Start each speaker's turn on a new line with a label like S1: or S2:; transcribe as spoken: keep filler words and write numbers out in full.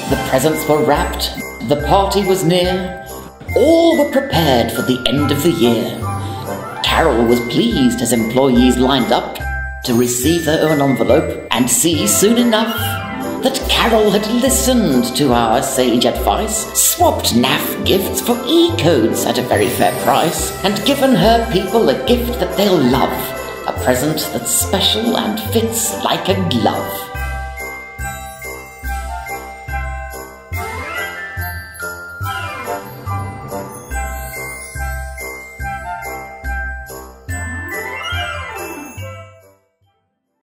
S1: The presents were wrapped, the party was near, all were prepared for the end of the year. Carol was pleased as employees lined up to receive their own envelope and see soon enough that Carol had listened to our sage advice, swapped N A F gifts for e-codes at a very fair price, and given her people a gift that they'll love, a present that's special and fits like a glove.